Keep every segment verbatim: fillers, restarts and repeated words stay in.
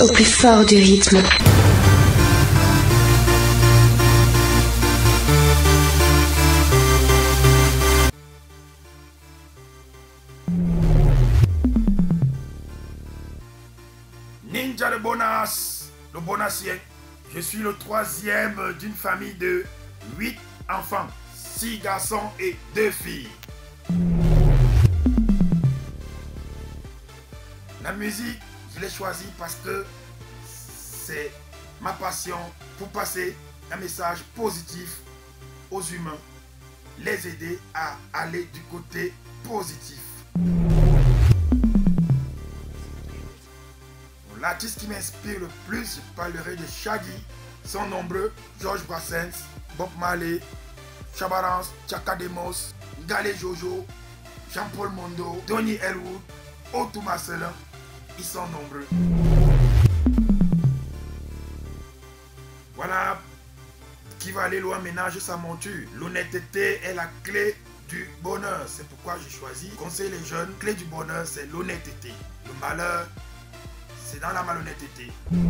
au plus fort du rythme. Ninja de Bonas, le bonassier. Je suis le troisième d'une famille de huit enfants, six garçons et deux filles. La musique, je l'ai choisie parce que c'est ma passion pour passer un message positif aux humains, les aider à aller du côté positif. L'artiste qui m'inspire le plus, je parlerai de Shaggy, sont nombreux, George Brassens, Bob Marley, Chabarance, Chaka Demos, Galé Jojo, Jean-Paul Mondo, Donny Elwood, Otto Marcelin, ils sont nombreux. Voilà qui va aller loin ménage sa monture. L'honnêteté est la clé du bonheur. C'est pourquoi j'ai choisi conseiller les jeunes. Clé du bonheur, c'est l'honnêteté. Le malheur, c'est dans la malhonnêteté.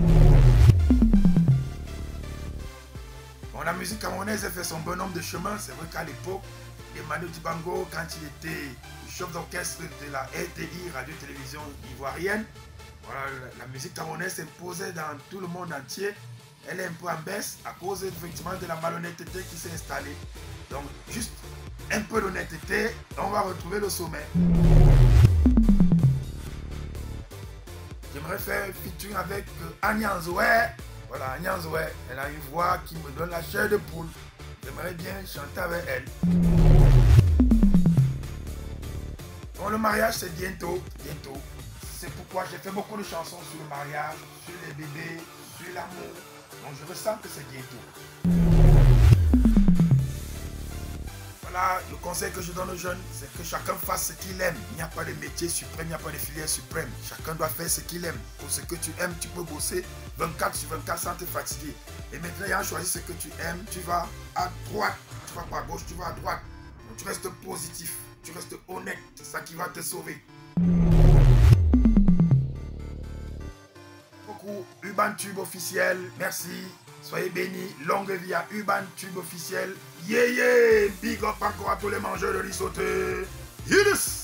Bon, la musique camerounaise a fait son bonhomme de chemin. C'est vrai qu'à l'époque, Emmanuel Dibango, quand il était chef d'orchestre de la R T I, radio-télévision ivoirienne, voilà, la musique camerounaise s'imposait dans tout le monde entier. Elle est un peu en baisse à cause effectivement de la malhonnêteté qui s'est installée. Donc, juste un peu d'honnêteté, on va retrouver le sommet. J'aimerais faire un featuring avec Agnès Nzoué. Voilà, Agnès Nzoué, elle a une voix qui me donne la chair de poule. J'aimerais bien chanter avec elle. Bon, le mariage, c'est bientôt, bientôt. C'est pourquoi j'ai fait beaucoup de chansons sur le mariage, sur les bébés, sur l'amour. Donc je ressens que c'est bientôt. Voilà, le conseil que je donne aux jeunes, c'est que chacun fasse ce qu'il aime. Il n'y a pas de métier suprême, il n'y a pas de filière suprême. Chacun doit faire ce qu'il aime. Pour ce que tu aimes, tu peux bosser vingt-quatre sur vingt-quatre sans te fatiguer. Et maintenant, ayant choisi ce que tu aimes, tu vas à droite. Tu vas pas à gauche, tu vas à droite. Donc, tu restes positif, tu restes honnête. C'est ça qui va te sauver. Beaucoup, Urban Tube officiel, merci. Soyez bénis, longue vie à Urban Tube officiel. Yeah yeah, big up encore à tous les mangeurs de riz sauté. Yes!